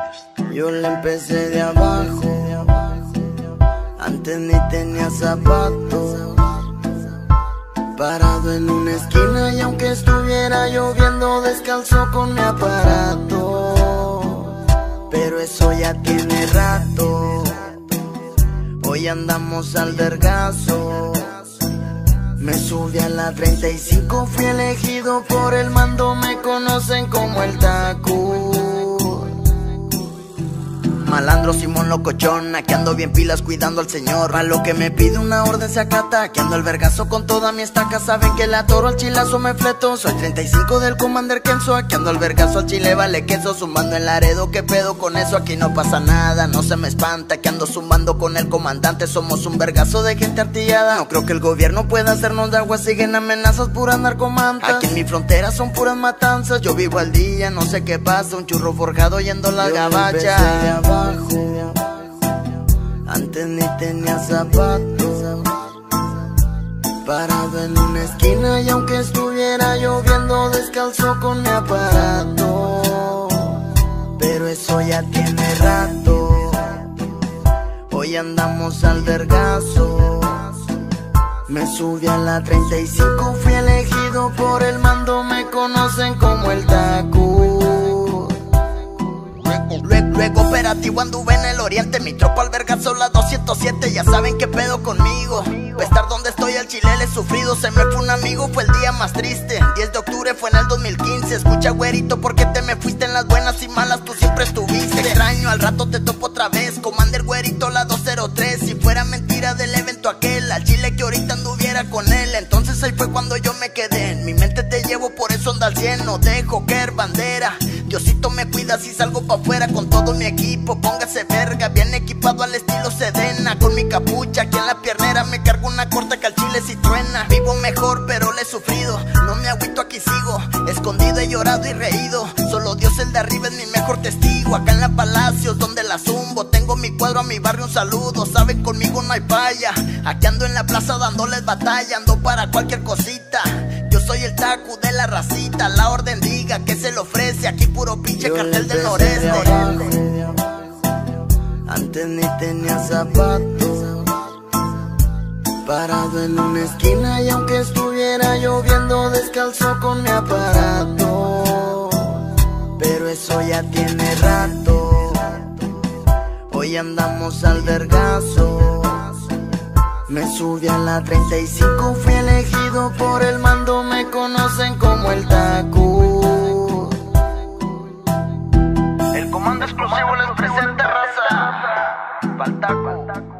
Yo le empecé de abajo, antes ni tenía zapatos. Parado en una esquina y aunque estuviera lloviendo, descalzo con mi aparato. Pero eso ya tiene rato. Hoy andamos al vergazo. Me subí a la 35, fui elegido por el mando, me conocen como el Taku. Malandro Simón locochón, aquí ando bien pilas cuidando al señor. A lo que me pide una orden se acata, aquí ando al vergazo con toda mi estaca. Saben que la toro al chilazo me fleto. Soy 35 del Commander Kenzo, aquí ando al vergazo al chile vale queso. Zumbando en Laredo, ¿qué pedo con eso? Aquí no pasa nada, no se me espanta, que ando zumbando con el comandante. Somos un vergazo de gente artillada. No creo que el gobierno pueda hacernos de agua, siguen amenazas puras narcomantas. Aquí en mi frontera son puras matanzas, yo vivo al día, no sé qué pasa. Un churro forjado yendo a la gabacha. Antes ni tenía zapatos. Parado en una esquina y aunque estuviera lloviendo, descalzo con mi aparato. Pero eso ya tiene rato. Hoy andamos al vergazo. Me subí a la 35, fui elegido por el mando, me conocen como el Taku. Luego operativo anduve en el oriente, mi tropa al vergazo la 207, ya saben qué pedo conmigo. Estar donde estoy al chile le he sufrido, se me fue un amigo, fue el día más triste. 10 de octubre fue en el 2015, escucha güerito, ¿por qué te me fuiste? En las buenas y malas tú siempre estuviste. Extraño, al rato te topo otra vez, Commander güerito la 203. Si fuera mentira del evento aquel, al chile que ahorita anduviera con él. Entonces ahí fue cuando yo me quedé, en mi mente te llevo, por eso anda al 100, no dejo caer bandera. Diosito me cuida si salgo pa' afuera con todo mi equipo, póngase verga, bien equipado al estilo Sedena. Con mi capucha aquí en la piernera, me cargo una corta que al chile si truena. Vivo mejor pero le he sufrido, no me agüito, aquí sigo. Escondido he llorado y reído, solo Dios el de arriba es mi mejor testigo. Acá en la Palacios donde la zumbo, tengo mi cuadro a mi barrio, un saludo. Saben conmigo no hay falla, aquí ando en la plaza dándoles batalla. Ando para cualquier cosita, yo soy el Taku de la racita. La orden diga que se le ofrece, aquí puro pinche cartel del noreste. Antes ni tenía zapatos. Parado en una esquina y aunque estuviera lloviendo, descalzo con mi aparato. Pero eso ya tiene rato. Hoy andamos al vergazo. Me subí a la 35, fui elegido por el mando, me conocen como el Taku. El comando explosivo les presenta, raza. Pa'l Taku.